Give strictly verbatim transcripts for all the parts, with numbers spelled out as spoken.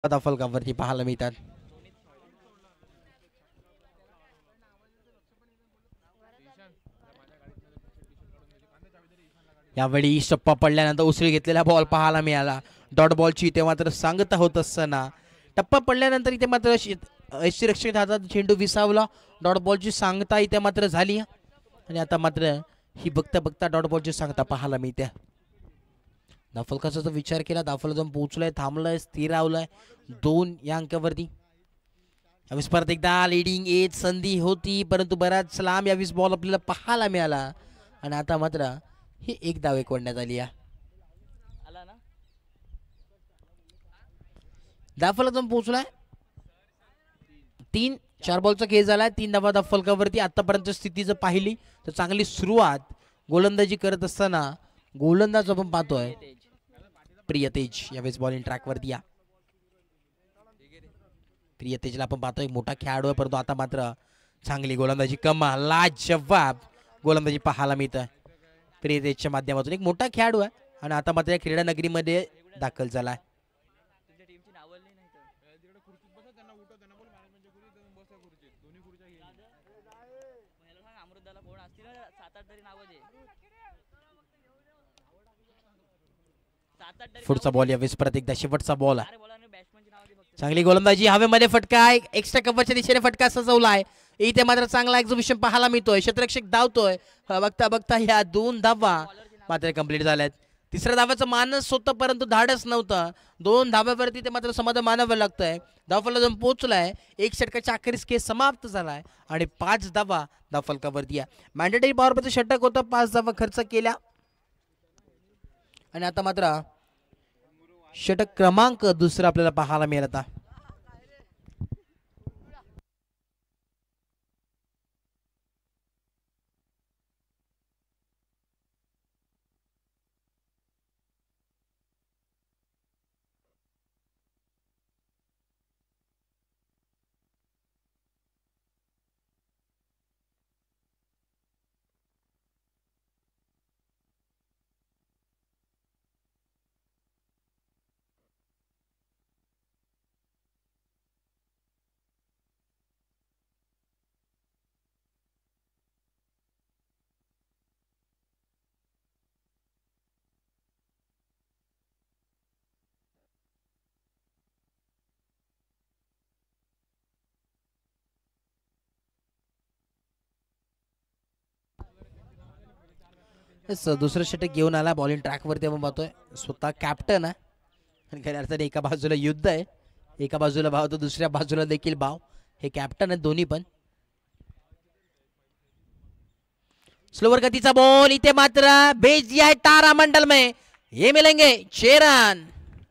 धावा फलकावरती पाहायला मिळतात. यावेळी शप्पा पडल्यानंतर उसळी घेतलेला बॉल पाहायला मिळाला. डॉट बॉलची इथे मात्र सांगता होत असताना टप्पा पडल्यानंतर इथे मात्र यष्टीरक्षक हातात चेंडू विसावला. डॉट बॉलची सांगता इथे मात्र झाली आणि आता मात्र ही बघता बघता डॉट बॉलची सांगता पाहायला मिळते. धावफलकाचा जर विचार केला धावफलक जाऊन पोहोचलाय, थांबलाय, स्थिरावलाय दोन या अंकावरती. यावेळेस परत एकदा लिडिंग एज संधी होती परंतु बराच लांब यावेळेस बॉल आपल्याला पाहायला मिळाला आणि आता मात्र ही एक धाव एकवडण्यात आली आहे. धावफलक जाऊन पोहोचलाय. तीन चार बॉलचा खेळ झालाय. तीन धावा धावफलकावरती. आतापर्यंत स्थिती जर पाहिली तर चांगली सुरुवात गोलंदाजी करत असताना गोलंदाज आपण पाहतोय प्रियतेज यावेळेस बॉलिंग ट्रॅकवरती. या प्रियतेजला आपण पाहतोय मोठा खेळाडू आहे परंतु आता मात्र चांगली गोलंदाजी कमाल लाजवाब गोलंदाजी पाहायला मिळतं प्रियतेजच्या माध्यमातून. एक मोठा खेळाडू आहे आणि आता मात्र या क्रीडा नगरीमध्ये दाखल झाला. पुढचा बॉल यावेळेस परत एकदा शेवटचा बॉल आहे. चांगली गोलंदाजी हवेमध्ये फटका आहे. एक्स्ट्रा कव्हरच्या दिशेने फटका सजवला आहे. इथे मात्र चांगला एक्झिबिशन पाहायला मिळतोय. क्षेत्ररक्षक धावतोय. बघता बघता ह्या दोन धावा मात्र कंप्लीट झाल्यात. तिसऱ्या धावाचं मानस होतं परंतु धाडस नव्हतं. दोन धाब्यावरती ते मात्र समाधान मानावं लागतंय. धावफलक जाऊन पोहोचलाय. एक षटकाच्या अखेरीस खेळ समाप्त झालाय आणि पाच धावा धावफलकावरती आहे. मॅन्डेटरी पॉवर प्लेचं षटक होतं. पाच धावा खर्च केल्या आणि आता मात्र षटक क्रमांक दुसरा आपल्याला पाहायला मिळत आता. दुसरं षटक घेऊन आला बॉलिंग ट्रॅकवरती आपण पाहतोय. स्वतः कॅप्टन आहे आणि खऱ्या अर्थाने एका बाजूला युद्ध आहे. एका बाजूला भाव तर दुसऱ्या बाजूला देखील भाव. हे कॅप्टन आहेत दोन्ही पण. स्लोवर गतीचा बॉल इथे मात्र भेज दिया है तारा मंडल में. ये मिलेंगे छह रन.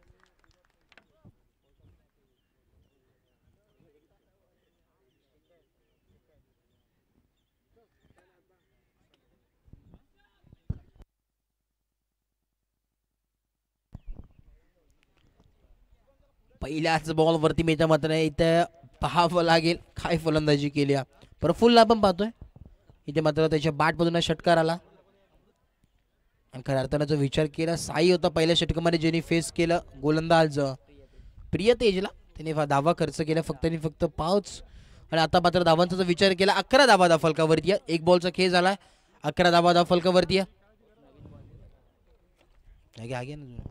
पहिल्याच बॉल वरती मिळतं मात्र इथं पाहावं लागेल काय फलंदाजी केली. प्रफुल्ल आपण पाहतोय इथे मात्र त्याच्या बॅट मधून षटकार आला आणि खऱ्या अर्थानं जो विचार केला साई होता पहिल्या षटकामध्ये ज्यांनी फेस केलं गोलंदाज प्रियतेजला. त्याने धावा खर्च केला फक्त आणि फक्त पाच आणि आता मात्र धावांचा जो विचार केला अकरा धावा धावफलकावरती. एक बॉलचा खेळ झाला. अकरा धावा धावफलकावरती. आगे ना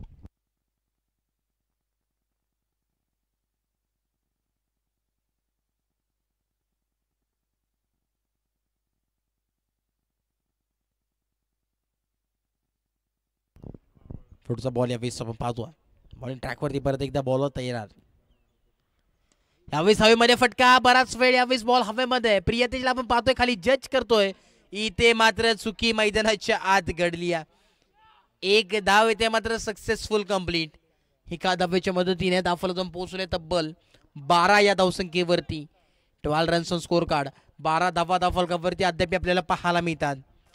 पुढचा बॉल यावेळेस आपण पाहतो. बॉलिंग ट्रॅकवरती परत एकदा बॉलवर तयार. यावेळेस हवेमध्ये फटका बराच वेळ यावेळेस बॉल हवेमध्ये. प्रियतेजला आपण पाहतोय खाली जज करतोय. इथे मात्र चुकी मैदानाच्या आत घडली. एक धाव इथे मात्र सक्सेसफुल कंप्लीट. एका धावेच्या मदतीने धावफलक जाऊन पोहोचले तब्बल बारा या धावसंख्येवरती. Twelve runs on score card. बारा धावा धावफलकावरती अद्याप आपल्याला पाहायला मिळतात.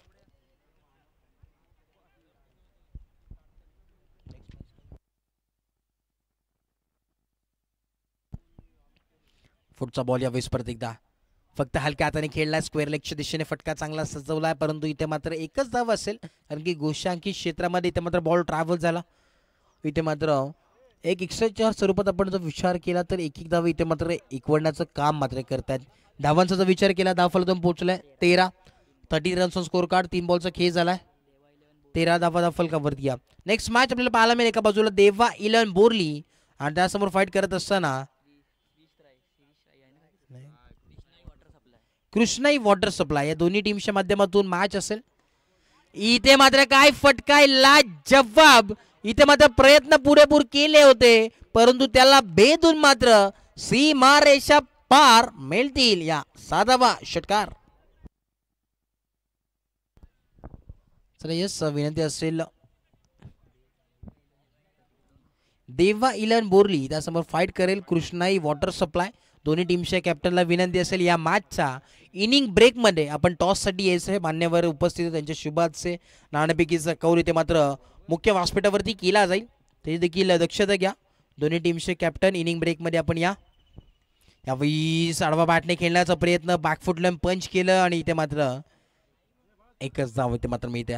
पुढचा बॉल यावेळेस परत एकदा फक्त हलक्या हाताने खेळला. स्क्वेअर लेगच्या दिशेने फटका चांगला सजवलाय परंतु इथे मात्र एकच धाव असेल कारण की गोशांकी क्षेत्रामध्ये इथे मात्र बॉल ट्रॅव्हल झाला. इथे मात्र एक एक्स्ट्राच्या स्वरूपात आपण जर विचार केला तर एक एक धावा इथे मात्र एकवडण्याचं काम मात्र करतात. धावांचा जर विचार केला धाव फलक पोहोचलाय तेरा. Thirty runs score card. तीन बॉलचा खेळ झालाय. तेरा धावा धाव फलकावरती. नेक्स्ट मॅच आपल्याला पाहायला मिळेल. एका बाजूला देवा इलेव्हन बोरली आणि त्यासमोर फाईट करत असताना कृष्णाई वॉटर सप्लाय या दोन्ही टीमच्या माध्यमातून मॅच असेल. इथे मात्र काय फटकाय लाजवाब. इथे मात्र प्रयत्न पुरेपूर केले होते परंतु त्याला भेदून मात्र सीमारेषा पार मिळतील या साधावा षटकार. चला यस विनंती असेल देवा इलेव्हन बोरली त्यासमोर फाईट करेल कृष्णाई वॉटर सप्लाय. दोन्ही टीमच्या कॅप्टनला विनंती असेल या मॅचच्या इनिंग ब्रेकमध्ये आपण टॉससाठी यायचं आहे. मान्यवर उपस्थित त्यांच्या शुभाचे नाणेफेकीचा कौल इथे मात्र मुख्य व्यासपीठावरती केला जाईल ते देखील दक्षता घ्या. दोन्ही टीमचे कॅप्टन इनिंग ब्रेकमध्ये आपण या. यावेळी आडवा बॅटने खेळण्याचा प्रयत्न बॅकफुटला पंच केलं आणि इथे मात्र एकच धाव इथे मात्र मिळते.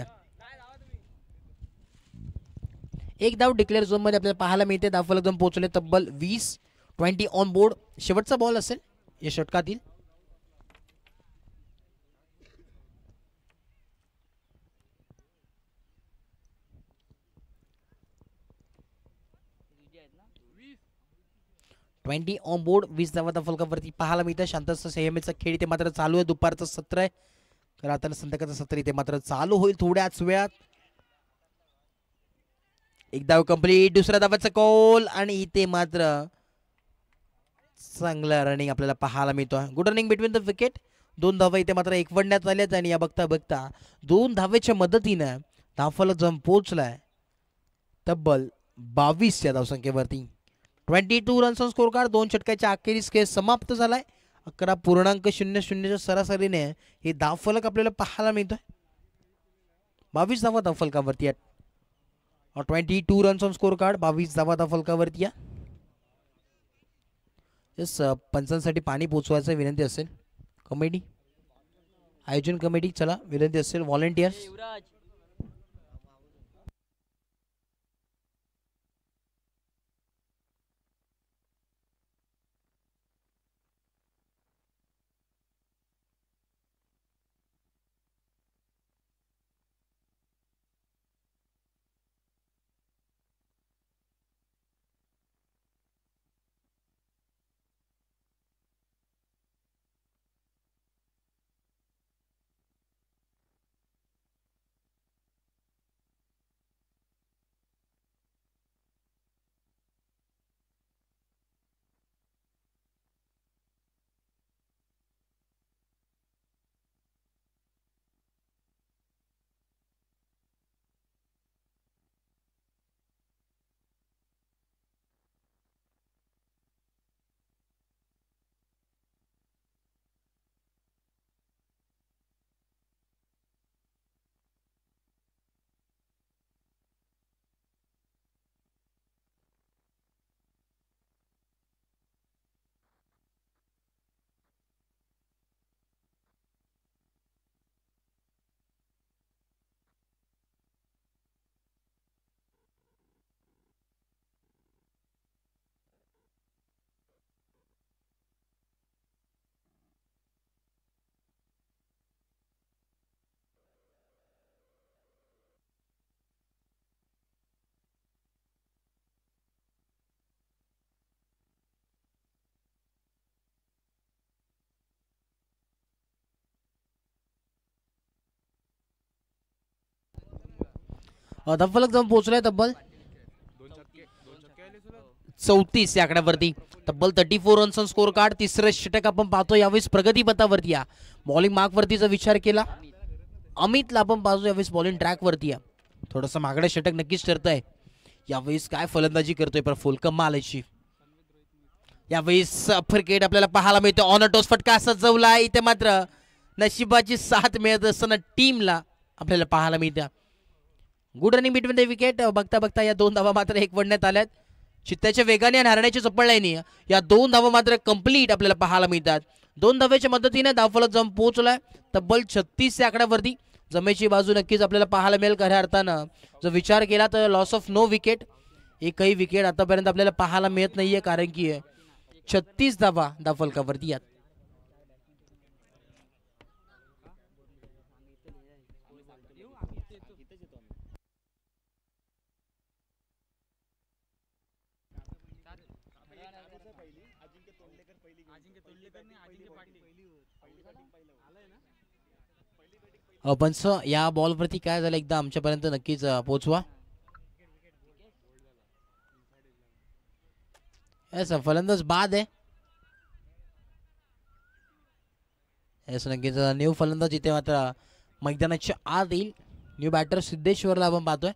एक धाव डिक्लेअर झोन मध्ये आपल्याला पाहायला मिळते. धाव फलक जाऊन पोहोचले तब्बल वीस. Twenty on board. शेवटचा बॉल असेल या षटकातील. Twenty on board. वीस धावा फलकावरती पाहायला मिळतं. शांतच संयमीचा खेळ इथे मात्र चालू आहे. दुपारचं सत्र आहे तर आता संध्याकाळचं सत्र इथे मात्र चालू होईल थोड्याच वेळात. एक धाव कंप्लीट. दुसऱ्या धावाचा कॉल आणि इथे मात्र चांगला रनिंग आपल्याला पाहायला मिळतो. Good running between the wicket. दोन धावा इथे मात्र एकवडण्यात आल्यात आणि या बघता बघता दोन धावेच्या मदतीनं धावफलक जम पोहोचलाय तब्बल बावीस या धावसंख्येवरती. Twenty two runs on score card. दोन षटकाच्या अखेरीस खेळ समाप्त झालाय. अकरा पूर्णांक शून्य शून्यच्या सरासरीने हे धावफलक आपल्याला पाहायला मिळतोय. बावीस धावा धावफलकावरती आहेत. Twenty two runs on score card. बावीस धावा धावफलकावरती या. यस पंचांसाठी पाणी पोचवायचं विनंती असेल. कमिटी आयोजन कमिटी चला विनंती असेल व्हॉलेंटियर्स. धावफलक जाऊन पोहोचलाय तब्बल चौतीस या आकड्यावरती. तब्बल thirty four runs on score card. तिसरं षटक आपण पाहतो यावेळेस प्रगतीपथावरती या. बॉलिंग मार्क वरतीचा विचार केला अमितला आपण पाहतो यावेळेस बॉलिंग ट्रॅक वरती या. थोडंसं मागडं षटक नक्कीच ठरतंय. यावेळेस काय फलंदाजी करतोय पण फुल कमाल अशी. यावेळेस अफरकेट आपल्याला पाहायला मिळतो. ऑन अ टॉस फटका सजवला. इथे मात्र नशिबाची साथ मिळत असताना टीमला आपल्याला पाहायला मिळतं. Good running between the wicket. बघता बघता या दोन धावा मात्र एक वडण्यात आल्यात. चित्त्याच्या वेगाने आणि हरण्याच्या चपळाईने या दोन धावा मात्र कंप्लीट आपल्याला पाहायला मिळतात. दोन धावेच्या मदतीने धावफलक जम पोहोचलाय तब्बल छत्तीस या आकड्यावरती. जमेची बाजू नक्कीच आपल्याला पाहायला मिळेल खऱ्या अर्थानं. जर विचार केला तर लॉस ऑफ नो विकेट एकही विकेट आतापर्यंत आपल्याला पाहायला मिळत नाहीये, कारण की छत्तीस धावा धावफलकावरती यात. पंच या बॉलवरती काय झालं एकदा आमच्यापर्यंत नक्कीच पोहोचवा. ऐसा फलंदाज बाद आहे. ऐसा नक्कीच न्यू फलंदाज इथे मात्र मैदानाच्या आत येईल. न्यू बॅटर सिद्धेश्वरला आपण पाहतोय.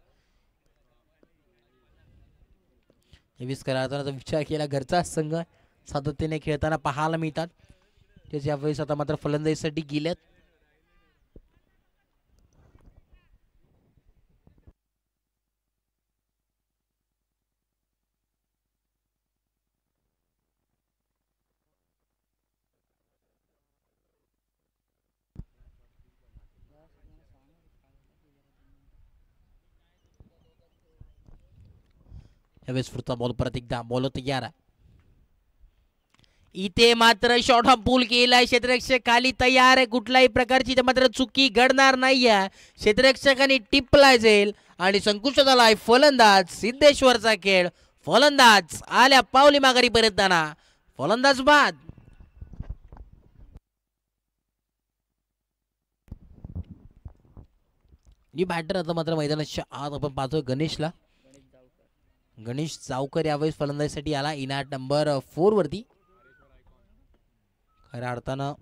तेवीस करायचा विचार केला, घरचा संघ सातत्याने खेळताना पाहायला मिळतात. तेच यावेळेस आता मात्र फलंदाजीसाठी गेलेत. यावेळेस पुढचा बॉल परत एकदा बॉल तयार आहे. इथे मात्र शॉर्ट हा पूल केलाय. क्षेत्ररक्षक खाली तयार आहे. कुठल्याही प्रकारची इथे मात्र चुकी घडणार नाहीये. क्षेत्ररक्षकांनी टिपला जाईल आणि संकुचित झालाय फलंदाज सिद्धेश्वरचा खेळ. फलंदाज आल्या पावली माघारी परतताना. फलंदाज बाद. ही बॅटर आता मात्र मैदानाच्या आत आपण पाहतोय गणेशला. गणेश जावकर यावेळेस फलंदाजीसाठी आला इनाट नंबर फोर वरती. खऱ्या अर्थानं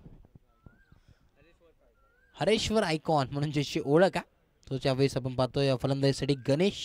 हरेश्वर आयकॉन म्हणून ज्याची ओळख आहे तोच यावेळेस आपण पाहतोय फलंदाजीसाठी गणेश.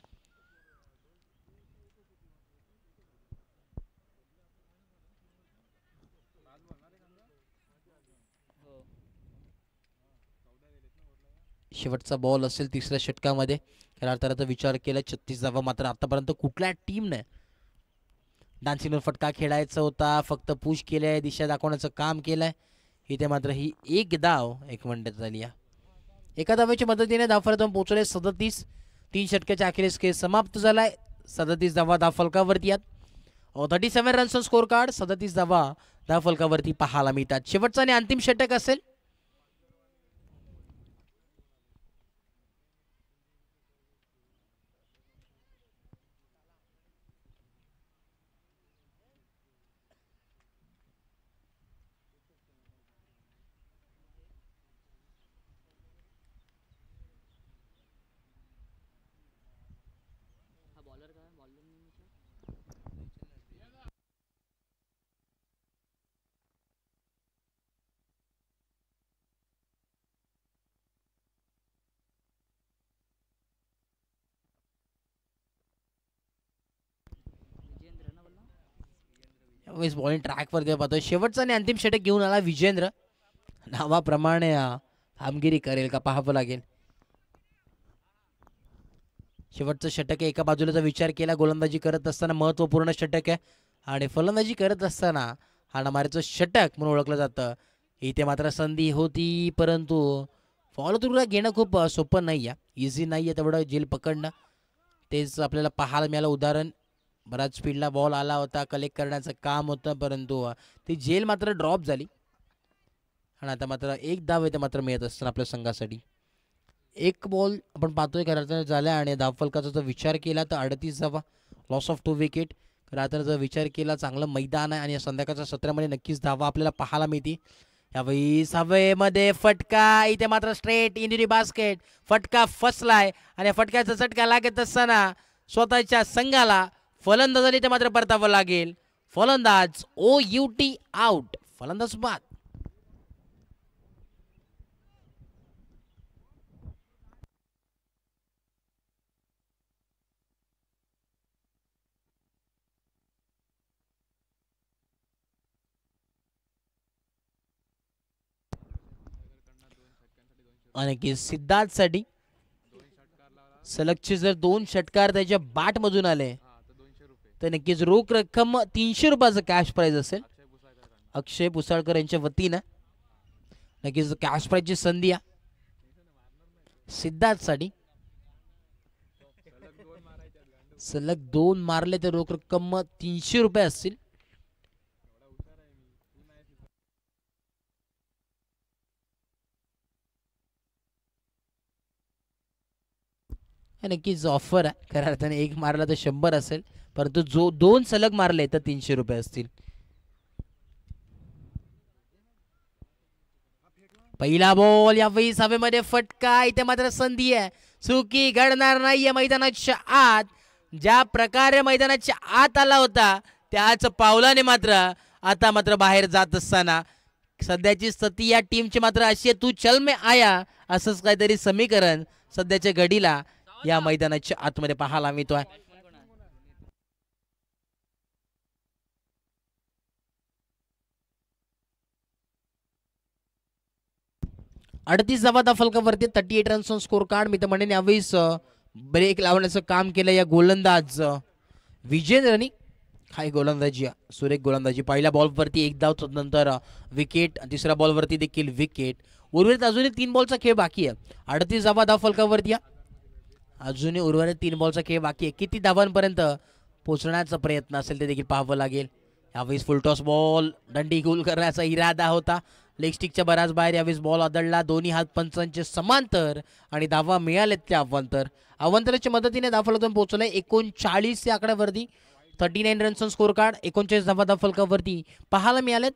शेवटचा बॉल असेल तिसऱ्या षटकामध्ये. खऱ्या अर्थाचा विचार केला छत्तीस धावा मात्र आतापर्यंत कुठल्या टीमने डान्सिंगवर फटका खेळायचा होता. फक्त पुश केलंय, दिशा दाखवण्याचं काम केलंय. इथे मात्र ही एक धाव एक मिनिटात झाली. एका धावेच्या मदतीने धावफलकावर पोहोचले सदतीस. तीन षटकाच्या अखेरीस खेळ समाप्त झालाय. सदतीस धावा धावफलकावरती आहेत. Thirty seven runs score card. सदतीस धावा धावफलकावरती पाहायला मिळतात. शेवटचा आणि अंतिम षटक असेल. बॉलिंग ट्रॅकवर पाहतोय. शेवटचा आणि अंतिम षटक घेऊन आला विजेंद्र. नावाप्रमाणे कामगिरी करेल का पाहावं लागेल. शेवटचं षटक आहे. एका बाजूला विचार केला गोलंदाजी करत असताना महत्वपूर्ण षटक आहे आणि फलंदाजी करत असताना हाणामारीचं षटक म्हणून ओळखलं जातं. इथे मात्र संधी होती परंतु फॉलो थ्रूला घेणं खूप सोपं नाही आहे. इझी नाही आहे तेवढं झेल पकडणं. तेच आपल्याला पाहायला मिळालं उदाहरण. बराच स्पीडला बॉल आला होता, कलेक्ट करण्याचं काम होतं परंतु ती झेल मात्र ड्रॉप झाली आणि आता मात्र एक धाव इथे मात्र मिळत असताना आपल्या संघासाठी. एक बॉल आपण पाहतोय खरं झाला आणि धावफलकाचा जर विचार केला तर अडतीस धावा. Loss of two wicket. खरं जर विचार केला चांगलं मैदान आहे आणि संध्याकाळच्या सत्रामध्ये नक्कीच धावा आपल्याला पाहायला मिळते. यावेळी सहाव्यामध्ये फटका. इथे मात्र स्ट्रेट इंजुरी बास्केट. फटका फसलाय आणि फटक्याचा चटका लागत असताना स्वतःच्या संघाला फलंदाजाने ते मात्र परतावं लागेल. फलंदाज ओ यू टी आउट. फलंदाज बाद. आणि सिद्धार्थ साठी सलगचे जर दोन षटकार त्याच्या बॅट मधून आले तर नक्कीच रोख रक्कम तीनशे रुपयाचं कॅश प्राइज असेल. अक्षय पुसाळकर यांच्या वतीनं नक्कीच कॅश प्राइजची संधी आहे सिद्धार्थ साठी. सलग दोन मारले तर रोख रक्कम तीनशे रुपये असतील. नक्कीच ऑफर आहे खऱ्या अर्थाने. एक मारला तर शंभर असेल, परंतु जो दोन सलग मारले तर तीनशे रुपये असतील. पहिला बॉल यावेळी हवेमध्ये फटका. इथे मात्र संधी आहे, चुकी घडणार नाहीये मैदानाच्या आत. ज्या प्रकारे मैदानाच्या आत आला होता त्याच पावलाने मात्र आता मात्र बाहेर जात असताना सध्याची स्थिती या टीमची मात्र अशी आहे, तू चल में आया असंच काहीतरी समीकरण सध्याच्या घडीला या मैदानाच्या आतमध्ये पाहायला मिळतोय. अडतीस धावा दा फलकावरती thirty eight runs score card. मी तर म्हणेन यावेळेस ब्रेक लावण्याचं काम केलं या गोलंदाज विजेंद्रनी. काय गोलंदाजी, सुरेख गोलंदाजी. पहिल्या बॉलवरती एक धाव, नंतर विकेट. तिसऱ्या बॉलवरती देखील विकेट. उर्वरित अजूनही तीन बॉलचा खेळ बाकी आहे. अडतीस धावा धाव फलकावरती अजूनही उर्वरित तीन बॉलचा खेळ बाकी आहे. किती धावांपर्यंत पोहोचण्याचा प्रयत्न असेल ते देखील पाहावं लागेल. यावेळेस फुलटॉस बॉल, दंडी गोल करण्याचा इरादा होता. लेग स्टिकच्या बराच बाहेर यावेळेस बॉल आदळला. दोन्ही हात पंचांचे समांतर आणि धावा मिळालेत त्या अवांतर. अवांतराच्या मदतीने धावफलकातून पोहोचलंय एकोणचाळीस या आकड्यावरती. Thirty nine runs score card. एकोणचाळीस धावा धावफलकावरती पाहायला मिळालेत.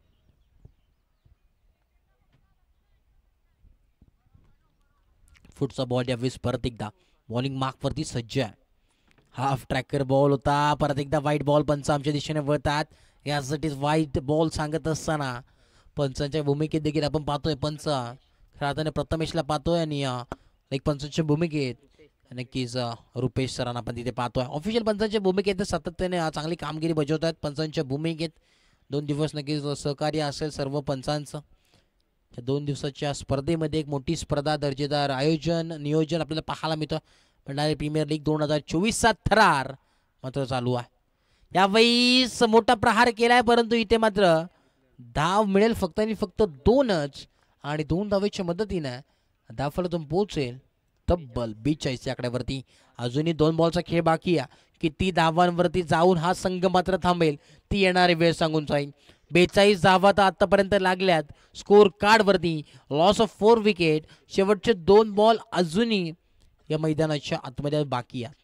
फुटचा बॉल यावेळेस परत एकदा बॉलिंग मार्कवरती सज्ज आहे. हाफ ट्रॅकर बॉल होता. परत एकदा व्हाईट बॉल पंच आमच्या दिशेने वळतात. यासाठी व्हाईट बॉल सांगत असताना पंचांच्या भूमिकेत देखील आपण पाहतोय पंच खेळताना प्रथमेशला पाहतोय आणि एक पंचांच्या भूमिकेत नक्कीच रुपेश सरांना आपण तिथे पाहतोय. ऑफिशियल पंचांच्या भूमिकेत सातत्याने चांगली कामगिरी बजावत आहेत पंचांच्या भूमिकेत. दोन दिवस नक्कीच सहकार्य असेल सर्व पंचांचं. दोन दिवसाच्या स्पर्धेमध्ये एक मोठी स्पर्धा, दर्जेदार आयोजन नियोजन आपल्याला पाहायला मिळतं. भंडारी प्रीमियर लीग दोन हजार चोवीसचा थरार मात्र चालू आहे. यावेळी मोठा प्रहार केलाय, परंतु इथे मात्र धाव मिळेल फक्त आणि फक्त दोनच. आणि दोन धावेच्या मदतीने धावफलकातून पोहोचेल तब्बल बेचाळीस या आकड्यावरती. अजूनही दोन बॉलचा खेळ बाकी आहे. किती धावांवरती जाऊन हा संघ मात्र थांबेल ती येणारी वेळ सांगून जाईल. बेचाळीस धावा तर आतापर्यंत लागल्यात स्कोर कार्ड वरती. Loss of four wicket. शेवटचे दोन बॉल अजूनही या मैदानाच्या आतमध्ये बाकी आहे.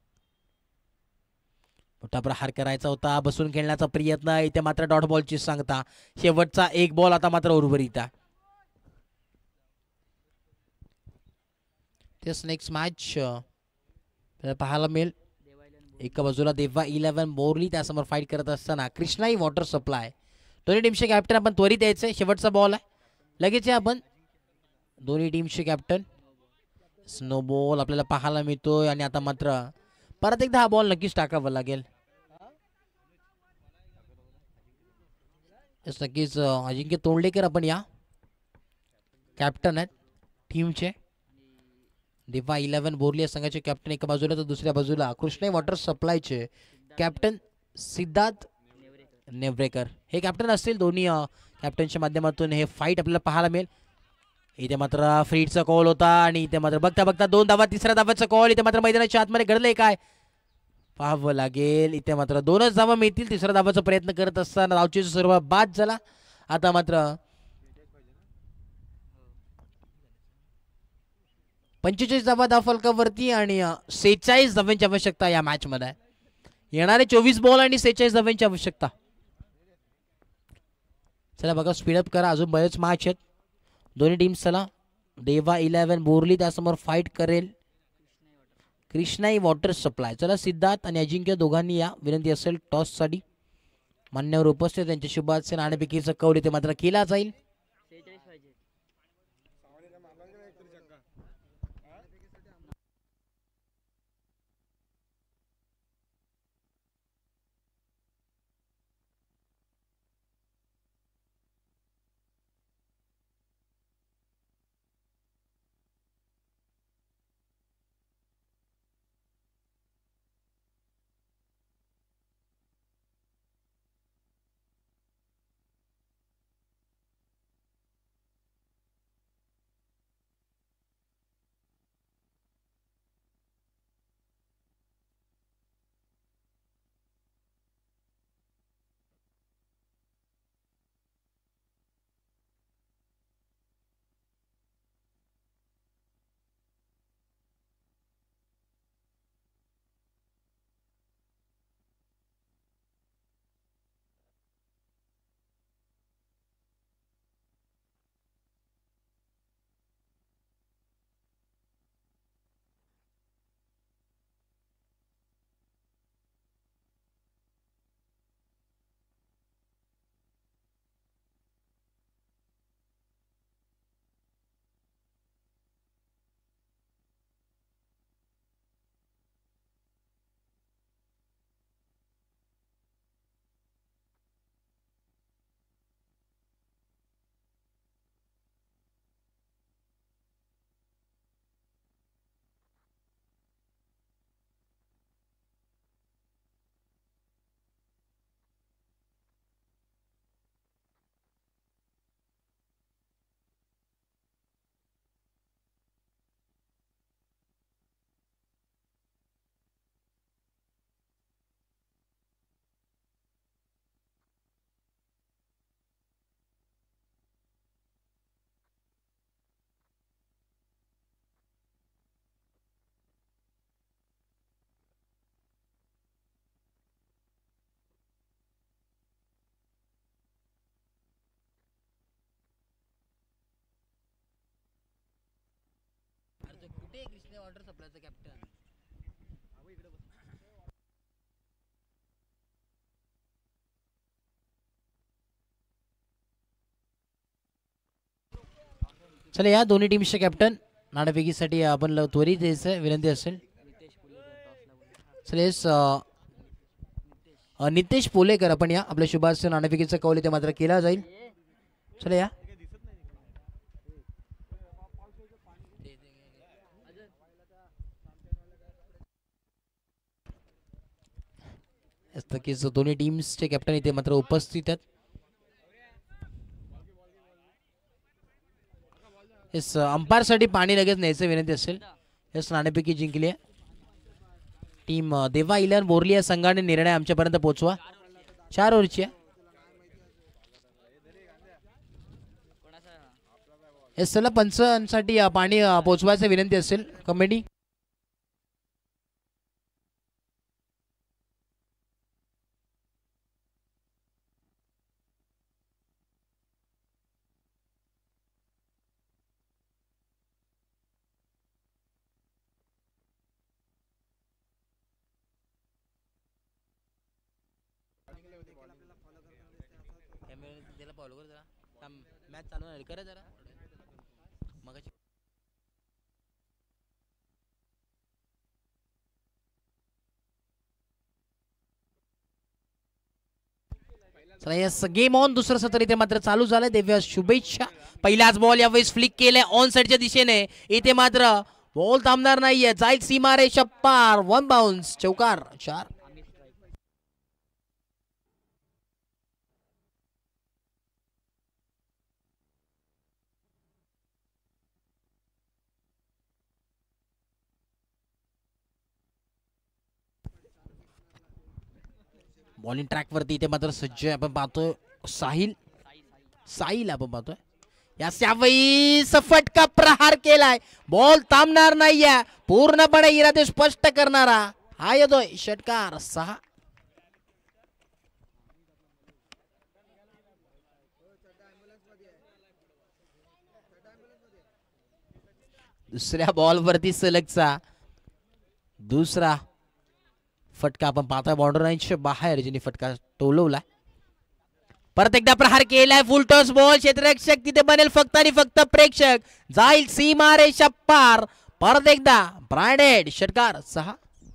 मोठा प्रहार करायचा होता, बसून खेळण्याचा प्रयत्न. इथे मात्र डॉट बॉलची सांगता. शेवटचा एक बॉल आता मात्र उर्वरित आहे. तेच नेक्स्ट मॅच पाहायला मिळेल. एका बाजूला देवा इलेव्हन बोरली, त्यासमोर फाईट करत असताना कृष्णाई वॉटर सप्लाय. दोन्ही टीमचे कॅप्टन आपण त्वरित यायचे. शेवटचा बॉल आहे लगेच आपण दोन्ही टीमचे कॅप्टन. स्नो बॉल आपल्याला पाहायला मिळतोय आणि आता मात्र परत एकदा हा बॉल नक्कीच टाकावा लागेल. नक्कीच अजिंक्य तोंडलेकर आपण या कॅप्टन आहेत टीमचे. देवा इलेव्हन बोरली या संघाचे कॅप्टन एका बाजूला, तर दुसऱ्या बाजूला कृष्णाई वॉटर सप्लायचे कॅप्टन सिद्धार्थ नेवरेकर हे कॅप्टन असतील. दोन्ही कॅप्टनच्या माध्यमातून हे फाईट आपल्याला पाहायला मिळेल. इथे मात्र फ्रीडचा कॉल होता आणि इथे मात्र बघता बघता दोन धावा, तिसऱ्या धावाचा कॉल. इथे मात्र मैदानाच्या आतमध्ये घडलंय काय पाहावं लागेल. इथे मात्र दोनच धावा मिळतील. तिसऱ्या धावाचा प्रयत्न करत असताना धावची सुरुवात बाद झाला. आता मात्र पंचेचाळीस धावा धावफलकावरती आणि सेहेचाळीस धाव्यांची आवश्यकता या मॅच मध्ये. येणारे चोवीस बॉल आणि सेहेचाळीस धाव्यांची आवश्यकता. चला बघा, स्पीडअप करा, अजून बरेच मॅच आहेत दोन्ही टीम्स. चला, देवा इलेव्हन बोरली त्यासमोर फाईट करेल कृष्णाई वॉटर सप्लाय. चला, सिद्धार्थ आणि अजिंक्य दोघांनी या. विनंती असेल टॉस साठी मान्यवर उपस्थित त्यांच्या शुभाचे नाणेफेकीचा कौल इथे मात्र केला जाईल. वॉटर सप्लायचा कॅप्टन. चला या दोन्ही टीम्सचे कॅप्टन नाणेफेकीसाठी आपण त्वरित यायचं विनंती असेल. चला नितेश पोलेकर आपण या आपल्या शुभास नाणेफेकीचा कौल इथे मात्र केला जाईल. चला या दोन्ही टीम्सचे कॅप्टन इथे मात्र उपस्थित आहेत. इस अंपायर साठी पाणी लगेच न्यायचं विनंती असेल. यस नाणेफेकी जिंकली आहे टीम देवा इलेवन बोरली या संघाने. निर्णय आमच्यापर्यंत पोहोचवा. चार ओव्हरची आहे. यस चला पंचांसाठी पाणी पोहोचवायचं विनंती असेल कमिटी. मॅच चालू आहे करा जरा मग. चला यस गेम ऑन. दुसरं सत्र इथे मात्र चालू झालंय. देव्या शुभेच्छा. पहिलाच बॉल यावेळेस फ्लिक केलाय ऑन साइडच्या दिशेने. इथे मात्र बॉल थांबणार नाहीये. जाईल सीमा रेषा पार. वन बाउन्स चौकार. चार. बॉलिंग ट्रॅक वरती इथे मात्र सज्ज आपण पाहतोय साहिल. साहिल आपण पाहतोय या यावेळी फटका प्रहार केलाय. बॉल थांबणार नाहीये. पूर्णपणे इरादे स्पष्ट करणारा हा येतोय षटकार. सहा. दुसऱ्या बॉल वरती सलगचा दुसरा फटका आपण पाहतोय बाउंड्री लाईनच्या बाहेर जिने फटका टोलवला. परत एकदा प्रहार केलाय. फुल टॉस बॉल. क्षेत्ररक्षक तिथे बनेल फक्त आणि फक्त प्रेक्षक. जाईल सीमा रेषा पार. परत एकदा ब्रांडेड षटकार. सहा.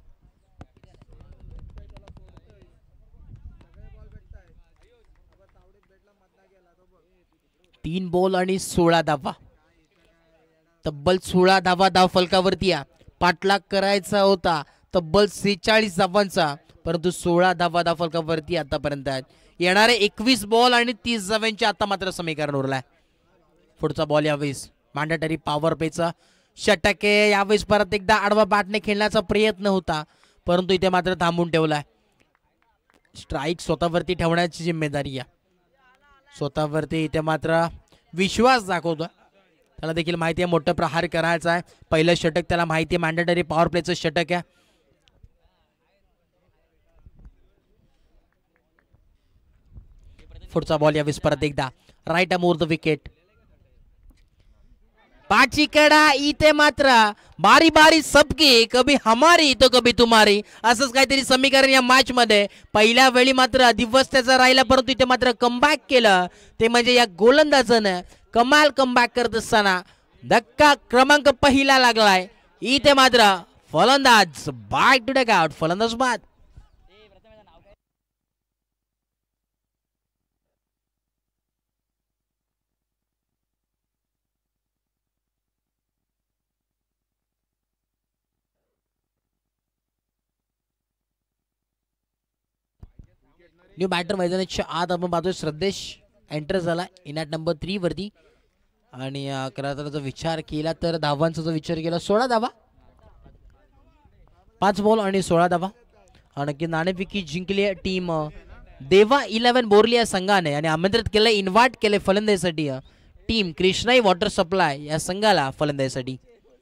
तीन बॉल आणि सोळा धावा. तब्बल सोळा धावा धाव फलकावरती पाठलाग करायचा होता तब्बल सेहेचाळीस धावांचा. परंतु सोळा धावा धाव फलकावरती आतापर्यंत आहेत. येणारे एकवीस बॉल आणि तीस धाव्यांचे आता मात्र समीकरण उरलाय. पुढचा बॉल यावेळेस मॅन्डेटरी पॉवर प्लेचा षटक आहे. यावेळेस परत एकदा आडवा बॅटने खेळण्याचा प्रयत्न होता परंतु इथे मात्र थांबून ठेवलाय. स्ट्राईक स्वतःवरती ठेवण्याची जिम्मेदारी आहे. स्वतःवरती इथे मात्र विश्वास दाखवतो. त्याला देखील माहिती आहे मोठं प्रहार करायचा आहे. पहिलं षटक त्याला माहिती आहे मॅन्डेटरी पॉवर प्लेचं षटक आहे. पुढचा बॉल यावेळेस परत एकदा राईट मोर द विकेट. पाची कडा इथे मात्र बारी बारी सबकी कभी हमारी तो कभी तुम्हारी असंच काहीतरी समीकरण या मॅच मध्ये. पहिल्या वेळी मात्र दिवस त्याचा राहिला परंतु इथे मात्र कमबॅक केलं ते म्हणजे या गोलंदाजानं कमाल कमबॅक करत असताना धक्का क्रमांक पहिला लागलाय. इथे मात्र फलंदाज बॅक टू डक आउट. फलंदाज बाद. न्यू बॅटर मैदानाच्या आत आपण पाहतोय श्रद्धेश एंटर झाला इनॅट नंबर थ्री वरती. आणि खरं तर विचार केला तर धावांचा जो विचार केला सोळा धावा. पाच बॉल आणि सोळा धावा. आणि नाणेफेकी जिंकली आहे टीम देवा इलेव्हन बोरली या संघाने. आणि आमंत्रित केलं इन्व्हाइट केले फलंदाजीसाठी टीम कृष्णाई वॉटर सप्लाय या संघाला फलंदाजीसाठी.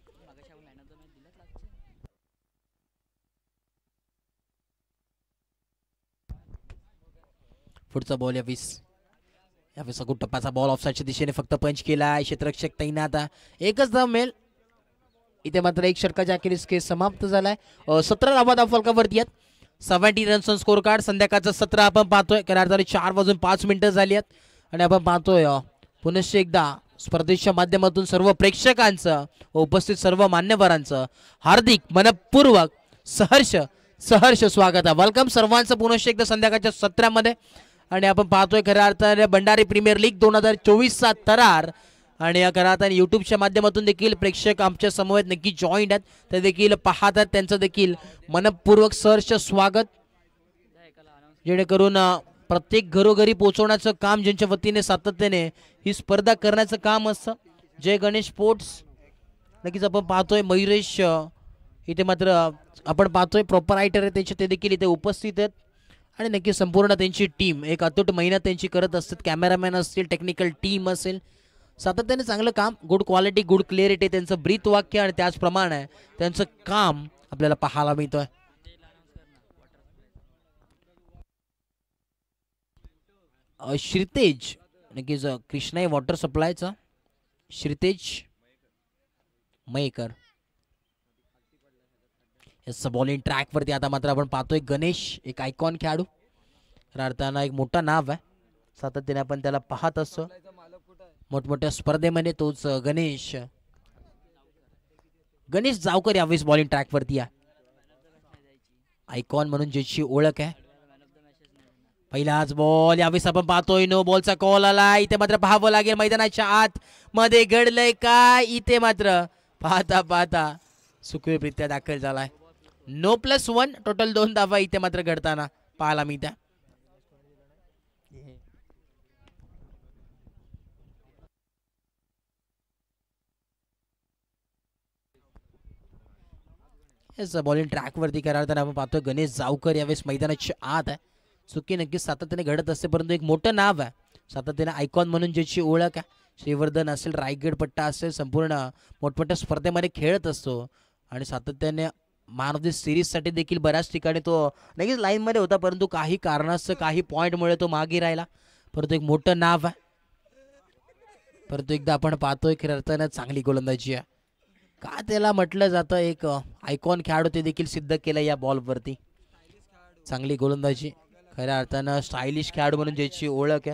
पुढचा बॉल यावीस यावेळेस टप्पाचा बॉल ऑफसाईडच्या दिशेने फक्त पंच केला. क्षेत्ररक्षक तैनात. एकच धाव मिळेल. इथे मात्र एक षटकाच्या अखेरीस खेळ समाप्त झालाय. सतरा धावा धाव फलकावरती आहेत. Seventy runs score card. संध्याकाळचा सतरा आपण पाहतोय. कारण चार वाजून पाच मिनिटं झाली आहेत आणि आपण पाहतोय पुनश्च एकदा स्पर्धेच्या माध्यमातून सर्व प्रेक्षकांचं उपस्थित सर्व मान्यवरांचं हार्दिक मनपूर्वक सहर्ष सहर्ष स्वागत आहे. वेलकम सर्वांचं पुनश्च एकदा संध्याकाळच्या सत्रामध्ये. आणि आपण पाहतोय खऱ्या अर्थाने भंडारी प्रीमियर लीग दोन हजार चोवीसचा थरार. आणि खऱ्या अर्थाने यूट्यूबच्या माध्यमातून देखील प्रेक्षक आमच्या समवेत नक्की जॉईंट आहेत. ते देखील पाहतात. त्यांचं देखील मनपूर्वक सहर्ष स्वागत. जेणेकरून प्रत्येक घरोघरी पोहोचवण्याचं काम ज्यांच्या वतीने सातत्याने ही स्पर्धा करण्याचं काम असतं. जय गणेश स्पोर्ट्स नक्कीच आपण पाहतोय. मयुरेश इथे मात्र आपण पाहतोय प्रोपरायटर आहे त्यांचे, ते देखील इथे उपस्थित आहेत. आणि नक्की संपूर्ण त्यांची टीम एक अतूट मेहनत त्यांची करत असतात. कॅमेरामॅन असतील, टेक्निकल टीम असेल, सातत्याने चांगलं काम, गुड क्वालिटी, गुड क्लिअरिटी त्यांचं ब्रीथ वाक्य आणि त्याचप्रमाणे त्यांचं काम आपल्याला पाहायला मिळतंय. श्रीतेज नक्कीच कृष्णाई वॉटर सप्लायचा श्रीतेज मयेकर बॉलिंग ट्रॅक वरती. आता मात्र आपण पाहतोय गणेश, एक आयकॉन खेळाडू, अर्थानं एक मोठं नाव आहे. सातत्याने आपण त्याला पाहत असतो मोठमोठ्या स्पर्धेमध्ये. तोच गणेश गणेश जावकर यावेळेस बॉलिंग ट्रॅक वरती आहे. आयकॉन म्हणून ज्याची ओळख आहे. पहिलाच बॉल यावेळेस आपण पाहतोय. नो बॉलचा कॉल आला. इथे मात्र पाहावं लागेल मैदानाच्या आत मध्ये घडलंय काय. इथे मात्र पाहता पाहता सुखरूपरित्या दाखल झालाय. नो प्लस वन, टोटल दोन धावा इथे मात्र घडताना पाहायला मिळत्या. बॉलिंग ट्रॅक वरती करार आपण पाहतोय गणेश जावकर यावेळेस मैदानाच्या आत आहे. चुकी नक्कीच सातत्याने घडत असते, परंतु एक मोठं नाव आहे सातत्याने आयकॉन म्हणून ज्याची ओळख आहे. श्रीवर्धन असेल, रायगड पट्टा असेल, संपूर्ण मोठमोठ्या स्पर्धेमध्ये खेळत असतो आणि सातत्याने मॅन ऑफ द सिरीजसाठी देखील बऱ्याच ठिकाणी तो नक्कीच लाईनमध्ये होता, परंतु काही कारणास्तव काही पॉईंटमुळे तो मागे राहिला. परंतु एक मोठं नाव आहे. परंतु एकदा आपण पाहतोय खऱ्या अर्थानं चांगली गोलंदाजी आहे. का त्याला म्हटलं जातं एक आयकॉन खेळाडू, ते देखील सिद्ध केलं या बॉलवरती. चांगली गोलंदाजी, खऱ्या अर्थानं स्टायलिश खेळाडू म्हणून ज्याची ओळख आहे.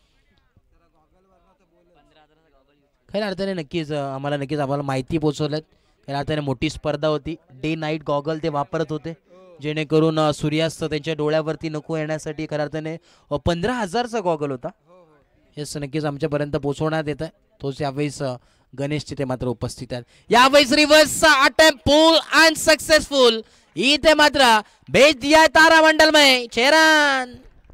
खऱ्या अर्थाने नक्कीच आम्हाला नक्कीच आम्हाला माहिती पोहोचवल्यात. खऱ्या अर्थाने मोठी स्पर्धा होती. डे नाईट गॉगल ते वापरत होते, जेणेकरून सूर्यास्त त्यांच्या डोळ्यावरती नको येण्यासाठी. खऱ्या अर्थाने पंधरा हजारचा गॉगल होता. हेच नक्कीच आमच्यापर्यंत पोहोचवण्यात येत आहे. तोच यावेळेस गणेश तिथे मात्र उपस्थित आहेत. यावेळेस रिव्हर्सचा अटेम्प्ट फुल अँड सक्सेसफुल. इथे मात्र भेज दिया तारामंडल में छह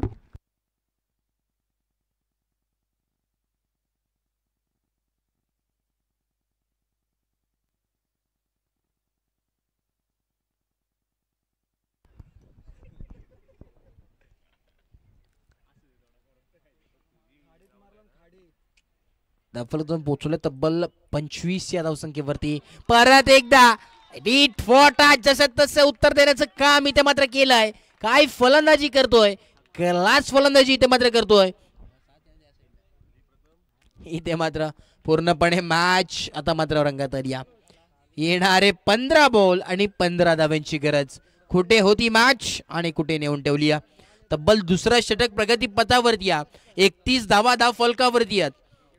धावफलकातून पोहोचले तब्बल पंचवीस या धावसंख्येवरती. परत एकदा नीट फोटा जसं तसं उत्तर देण्याचं काम इथे मात्र केलंय. काय फलंदाजी करतोय, क्लास फलंदाजी इथे मात्र करतोय. इथे मात्र पूर्णपणे मॅच आता मात्र रंगात आली. येणारे पंधरा बॉल आणि पंधरा धाव्यांची गरज. कुठे होती मॅच आणि कुठे नेऊन ठेवली. तब्बल दुसरा षटक प्रगती पथावरती. एकतीस धावा धाव फलकावरती आहेत.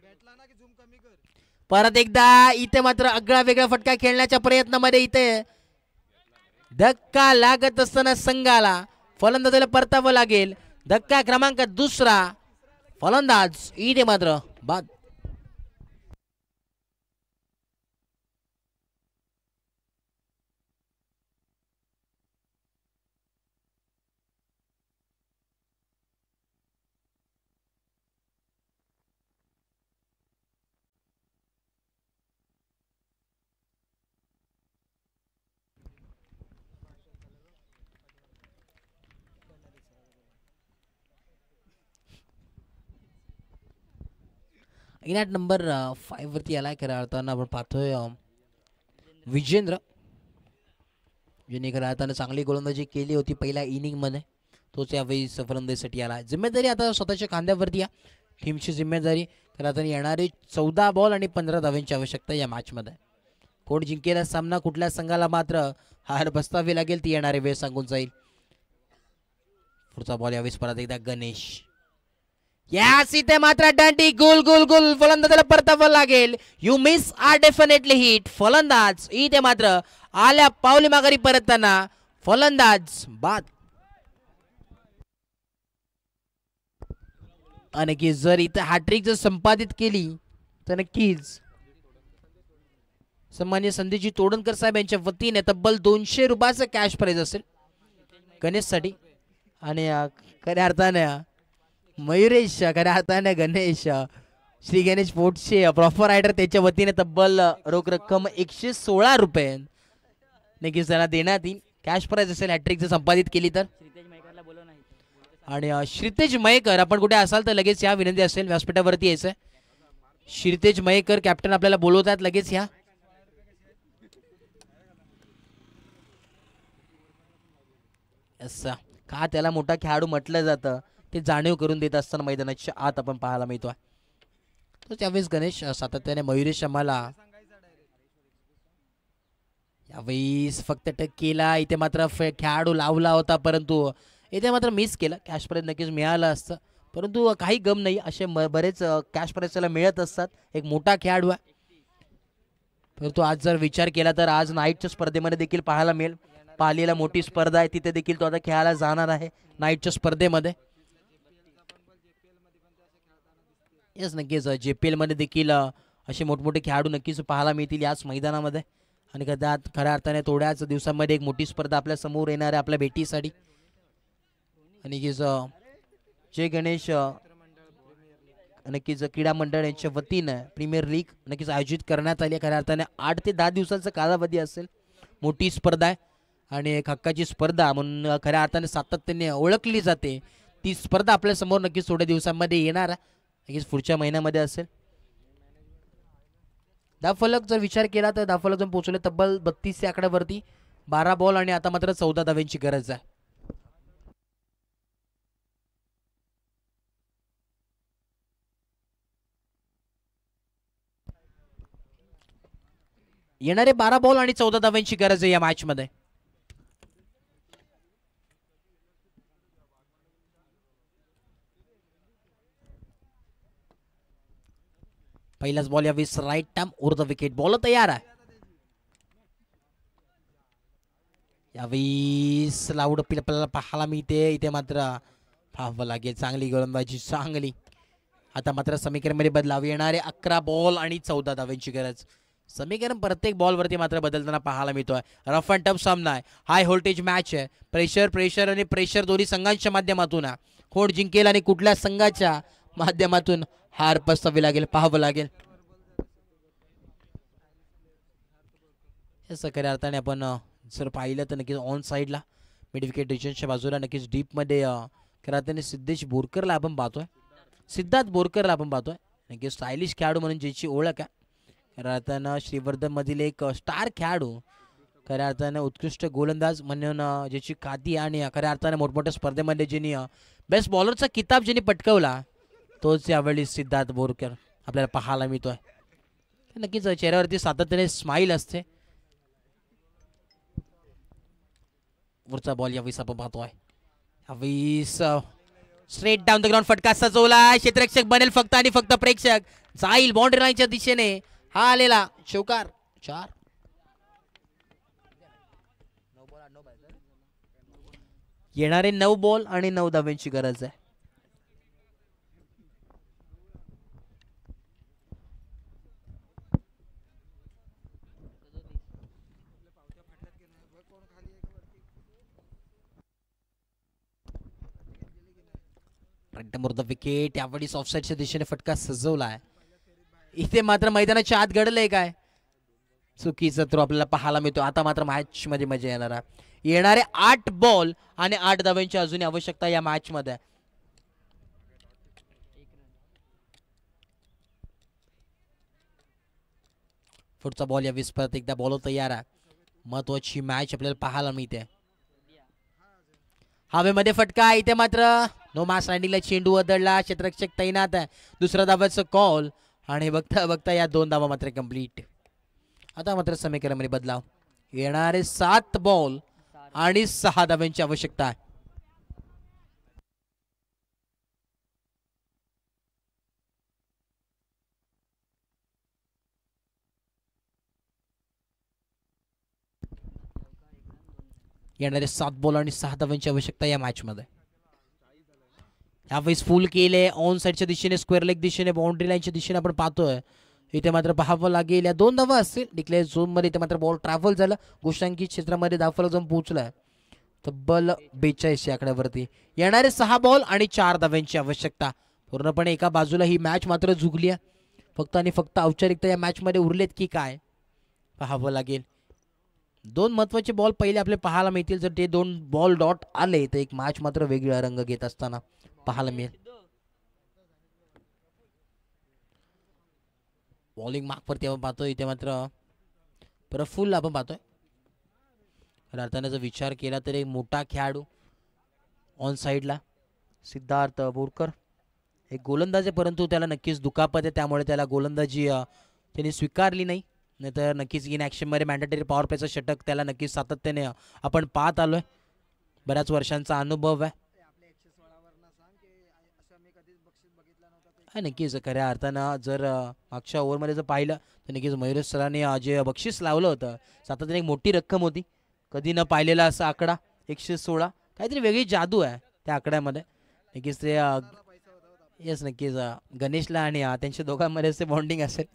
परत एकदा इथे मात्र आगळा वेगळा फटका खेळण्याच्या प्रयत्नामध्ये इथे धक्का लागत असताना संघाला फलंदाजाला परतावं लागेल. धक्का क्रमांक दुसरा. फलंदाज इथे मात्र बाद. इनॅट नंबर फाईव्ह वरती आलाय. खऱ्या अर्थानं आपण पाहतोय विजेंद्र, ज्याने खऱ्या अर्थानं चांगली गोलंदाजी केली होती पहिल्या इनिंगमध्ये. तोच यावेळी फलंदाजीसाठी आला. जिम्मेदारी आता स्वतःच्या खांद्यावरती या टीमची जिम्मेदारी. खऱ्या अर्थाने येणारे चौदा बॉल आणि पंधरा धाव्यांची आवश्यकता या मॅचमध्ये. कोण जिंकेल हा सामना, कुठल्या संघाला मात्र हार बसतावी लागेल ती येणारे वेळ सांगून जाईल. पुढचा बॉल यावेळेस परत एकदा गणेश. यास इथे मात्र दांडी गोल गोल गोल फलंदाजाला परतावं लागेल. You miss or definitely hit. फलंदाज इथे मात्र आल्या पावली माघारी परतताना फलंदाज बाद. आणि जर इथे हॅट्रिक जर संपादित केली तर नक्कीच सन्मान्य संदीपजी तोडणकर साहेब यांच्या वतीने तब्बल दोनशे रुपयाचं कॅश प्राइज असेल गणेशसाठी. आणि खऱ्या अर्थाने मयुरेश, खऱ्या अर्थाने गणेश, श्री गणेश स्पोर्ट्सचे प्रॉपर रायडर त्याच्या वतीने तब्बल रोख रक्कम एकशे सोळा रुपये नक्कीच त्यांना देण्यात येईल. कॅश प्राइज असेल हॅट्रिक जर संपादित केली तर. आणि श्रीतेज मयेकर आपण कुठे असाल तर लगेच या, विनंती असेल व्यासपीठावरती यायचं. श्रीतेज मयेकर कॅप्टन आपल्याला बोलवतात, लगेच या. असं का त्याला मोठा खेळाडू म्हटलं जातं ते जाणीव करून देत असताना मैदानाच्या आत आपण पाहायला मिळतो. तो त्यावेळेस गणेश सातत्याने मयुरेश आम्हाला यावेळेस फक्त टक्केला इथे मात्र खेळाडू लावला होता, परंतु इथे मात्र मिस केलं. कॅश प्राइज नक्कीच मिळालं असतं, परंतु काही गम नाही. असे बरेच कॅश प्राइज त्याला मिळत असतात. एक मोठा खेळाडू आहे, परंतु आज जर विचार केला तर आज नाईटच्या स्पर्धेमध्ये देखील पाहायला मिळेल. पालीला मोठी स्पर्धा आहे, तिथे देखील तो आता खेळायला जाणार आहे नाईटच्या स्पर्धेमध्ये. येस नक्कीच जेपीएल मध्ये देखील असे मोठमोठे खेळाडू नक्कीच पाहायला मिळतील याच मैदानामध्ये. आणि कदाचित खऱ्या अर्थाने थोड्याच दिवसांमध्ये एक मोठी स्पर्धा आपल्या समोर येणार आहे आपल्या भेटीसाठी. आणि जय गणेश नक्कीच क्रीडा मंडळ यांच्या वतीनं प्रीमियर लीग नक्कीच आयोजित करण्यात आली आहे. खऱ्या अर्थाने आठ ते दहा दिवसांचा कालावधी असेल. मोठी स्पर्धा आहे आणि एक हक्काची स्पर्धा म्हणून खऱ्या अर्थाने सातत्याने ओळखली जाते. ती स्पर्धा आपल्या समोर नक्कीच थोड्या दिवसांमध्ये येणार आहे, नक्कीच पुढच्या महिन्यामध्ये असेल. धावफलक जर विचार केला तर धावफलक जर पोहोचले तब्बल बत्तीसच्या आकड्यावरती. बारा बॉल आणि आता मात्र चौदा धाव्यांची गरज आहे. येणारे बारा बॉल आणि चौदा धाव्यांची गरज आहे या मॅच मध्ये. पहिलाच बॉल यावेळेस right arm over the wicket. Ball तयार आहे. यावेळेस लाऊड आपल्याला पाहायला मिळते. इथे मात्र पाहावं लागेल चांगली गोलंदाजी चांगली. आता मात्र समीकरणमध्ये बदलाव. येणारे अकरा बॉल आणि चौदा धाव्यांची गरज. समीकरण प्रत्येक बॉलवरती मात्र बदलताना पाहायला मिळतोय. रफ अँड टफ सामना आहे, हाय व्होल्टेज मॅच आहे. प्रेशर प्रेशर आणि प्रेशर दोन्ही संघांच्या माध्यमातून आहे. कोण जिंकेल आणि कुठल्या संघाच्या माध्यमातून हार पत्करावी लागेल पाहावं लागेल. असं खऱ्या अर्थाने आपण जर पाहिलं तर नक्कीच ऑन साईडला मिड विकेट रिजनच्या बाजूला नक्कीच डीपमध्ये खऱ्या अर्थाने सिद्धेश बोरकरला आपण पाहतोय. सिद्धार्थ बोरकरला आपण पाहतोय. नक्कीच स्टायलिश खेळाडू म्हणून ज्याची ओळख आहे. खऱ्या अर्थानं श्रीवर्धन मधील एक स्टार खेळाडू, खऱ्या अर्थानं उत्कृष्ट गोलंदाज म्हणून ज्याची ख्याती आणि खऱ्या अर्थाने मोठमोठ्या स्पर्धेमध्ये ज्यांनी बेस्ट बॉलरचा किताब ज्यांनी पटकावला तोच यावेळी सिद्धार्थ बोरकर आपल्याला पाहायला मिळतोय. नक्कीच चेहऱ्यावरती सातत्याने स्माईल असते. वरचा बॉल यावेळेस आपण पाहतोय. यावेळेस स्ट्रेट डाऊन द ग्राउंड फटका सजवला. क्षेत्ररक्षक बनेल फक्त आणि फक्त प्रेक्षक जाईल बाउंड्री लाईनच्या दिशेने. हा आलेला चौकार. चार येणारे नऊ बॉल आणि नऊ धाव्यांची गरज आहे. विकेट यावेळी ऑफसाईडच्या दिशेने फटका सजवला आहे. इथे मात्र मैदानाच्या आत घडलंय काय चुकीचं तर आपल्याला पाहायला मिळतो. आता मात्र मॅच मध्ये मजा येणार आहे. येणारे आठ बॉल आणि आठ धाव्यांची अजून आवश्यकता या मॅच मध्ये. पुढचा बॉल या विस्पत एकदा बॉल तयार आहे. महत्वाची मॅच आपल्याला पाहायला मिळते. हवेमध्ये फटका. इथे मात्र नो मास लँडिंगला चेंडू वदळला. क्षेत्ररक्षक तैनात आहे. दुसरा धावाचा कॉल आणि बघता बघता या दोन धावा मात्र कंप्लीट. आता मात्र समीकरणामध्ये बदलाव. येणारे सात बॉल आणि सहा धाव्यांची आवश्यकता आहे. येणारे सात बॉल आणि सहा धाव्यांची आवश्यकता या मॅच मध्ये. यावेळेस फुल केले ऑन साईडच्या दिशेने, स्क्वेअर लेग दिशेने, बाउंड्री लाईनच्या दिशेने आपण पाहतोय. इथे मात्र पाहावं लागेल, या दोन धावा असतील डिक्लेअर झोन मध्ये. इथे मात्र बॉल ट्रॅव्हल झाला, गोष्टांकित क्षेत्रामध्ये धावफलक जाऊन पोहोचलाय तब्बल बेचाळीस या आकड्यावरती. येणारे सहा बॉल आणि चार धाव्यांची आवश्यकता. पूर्णपणे एका बाजूला ही मॅच मात्र झुकली आहे. फक्त आणि फक्त औपचारिकता या मॅच मध्ये उरलेत की काय पाहावं लागेल. दोन महत्वाचे बॉल पहिले आपले पाहायला मिळतील. जर ते दोन बॉल डॉट आले तर एक मॅच मात्र वेगळा रंग घेत असताना पाहायला मिळेल. बॉलिंग मार्कवरती आपण पाहतोय इथे मात्र प्रफुल्ल आपण पाहतोय. अर्थाने जर विचार केला तर एक मोठा खेळाडू ऑन साईडला सिद्धार्थ बोरकर एक गोलंदाज आहे, परंतु त्याला नक्कीच दुखापत आहे, त्यामुळे त्याला गोलंदाजी त्यांनी स्वीकारली नाही. नाहीतर नक्कीच इन ॲक्शनमध्ये मॅन्डेटरी पॉवर प्लेचं षटक त्याला नक्कीच सातत्याने आपण पाहत आलोय. बऱ्याच वर्षांचा अनुभव आहे. नक्कीच खऱ्या अर्थानं जर मागच्या ओव्हरमध्ये जर पाहिलं तर नक्कीच मयुरेश सरांनी जे बक्षीस लावलं होतं सातत्याने एक मोठी रक्कम होती. कधी न पाहिलेला असा आकडा एकशे सोळा, काहीतरी वेगळी जादू आहे त्या आकड्यामध्ये. नक्कीच ते येस नक्कीच गणेशला आणि त्यांच्या दोघांमध्ये ते बॉन्डिंग असेल.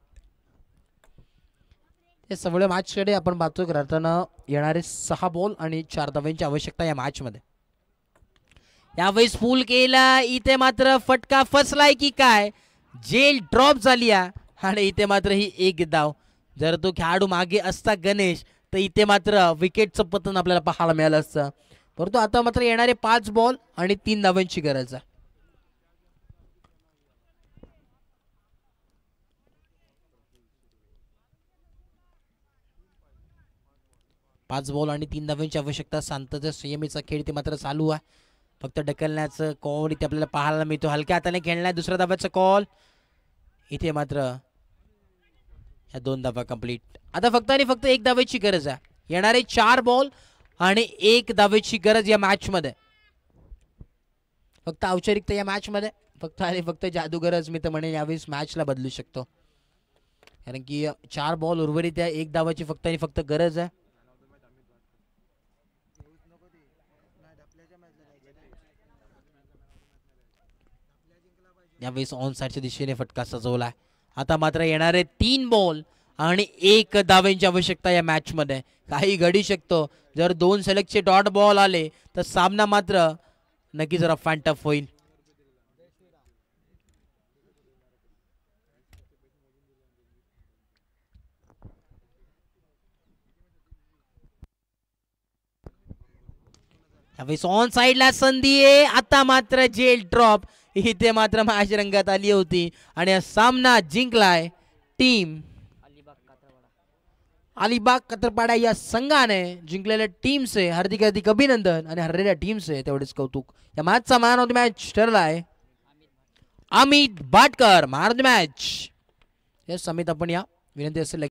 हे सगळे मॅचकडे आपण पाहतोय. अर्थानं येणारे सहा बॉल आणि चार धाव्यांची आवश्यकता या मॅच मध्ये. यावेळेस फुल केला, इथे मात्र फटका फसलाय की काय, जेल ड्रॉप झाली आणि इथे मात्र ही एक धाव. जर तो खेळाडू मागे असता गणेश तर इथे मात्र विकेटचं पतन आपल्याला पाहायला मिळालं असतं. परंतु आता मात्र येणारे पाच बॉल आणि तीन धाव्यांची गरज आहे. पाच बॉल आणि तीन धाव्यांची आवश्यकता. शांतता संयमीचा खेळ ते मात्र चालू आहे. फक्त ढकलण्याचं कॉल इथे आपल्याला पाहायला मिळतो. हलक्या हाताने खेळण्यात दुसऱ्या धाव्याचा कॉल. इथे मात्र या दोन धावा कंप्लीट. आता फक्त आणि फक्त एक धावेची गरज आहे. येणारे चार बॉल आणि एक धावेची गरज या मॅच मध्ये. फक्त औपचारिकता या मॅच मध्ये फक्त आणि फक्त जादूगरज मी तर म्हणेन यावेळेस मॅचला बदलू शकतो. कारण की चार बॉल उर्वरित आहे, एक धावाची फक्त आणि फक्त गरज आहे. यावेळेस ऑन साईडच्या दिशेने फटका सजवलाय. आता मात्र येणारे तीन बॉल आणि एक धाव्यांची आवश्यकता या मॅच मध्ये. काही घडी शकतो. जर दोन सलगचे डॉट बॉल आले तर सामना मात्र नक्कीच रफ अँड टफ होईल. यावेळेस ऑन साईडला संधी आहे. आता मात्र जेल ड्रॉप. इथे मात्र मॅच रंगात आली होती आणि सामना जिंकलाय टीम अलिबाग कात्रपाडा या संघाने. जिंकलेल्या टीमचे हार्दिक हार्दिक अभिनंदन आणि हरलेल्या टीमचे तेवढेच कौतुक. या मॅचचा मॅन ऑफ द मॅच ठरलाय Amit Batkar. Man of the match. Yes Amit आपण या विनंती असेल